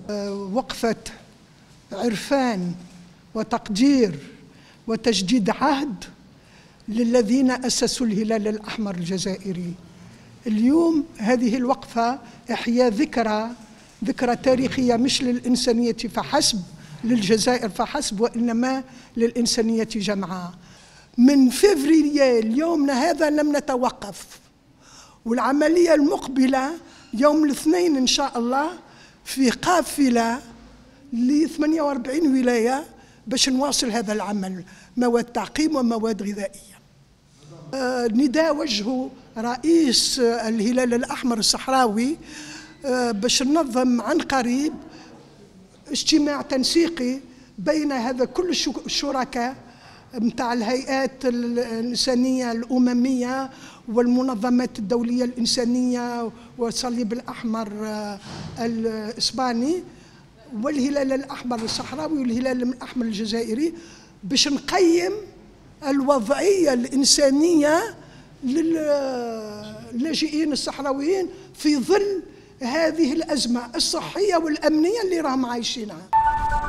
وقفة عرفان وتقدير وتجديد عهد للذين أسسوا الهلال الأحمر الجزائري. اليوم هذه الوقفة إحياء ذكرى تاريخية مش للإنسانية فحسب، للجزائر فحسب، وإنما للإنسانية جمعاء. من فبراير ليومنا هذا لم نتوقف، والعملية المقبلة يوم الاثنين إن شاء الله في قافلة ل 48 ولاية باش نواصل هذا العمل، مواد تعقيم ومواد غذائية. نداء وجهه رئيس الهلال الأحمر الصحراوي باش ننظم عن قريب اجتماع تنسيقي بين هذا كل الشركاء متاع الهيئات الإنسانية الأممية والمنظمات الدولية الإنسانية والصليب الأحمر الإسباني والهلال الأحمر الصحراوي والهلال الأحمر الجزائري، باش نقيم الوضعية الإنسانية للاجئين الصحراويين في ظل هذه الأزمة الصحية والأمنية اللي راهم عايشينها.